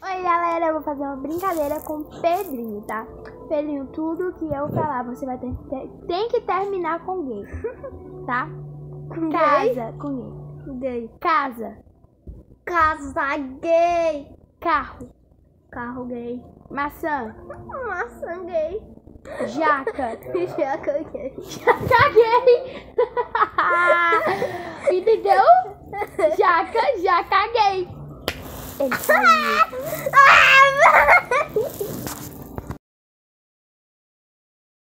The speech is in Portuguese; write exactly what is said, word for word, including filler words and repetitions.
Oi galera, eu vou fazer uma brincadeira com o Pedrinho, tá? Pedrinho, tudo que eu falar, você vai ter, ter tem que terminar com gay, tá? Com Casa, gay? com gay. Gay. Casa. Casa gay. Carro. Carro gay. Maçã. Maçã gay. Jaca. Jaca gay. Jaca gay. Entendeu? Jaca, jaca gay. Ele saiu.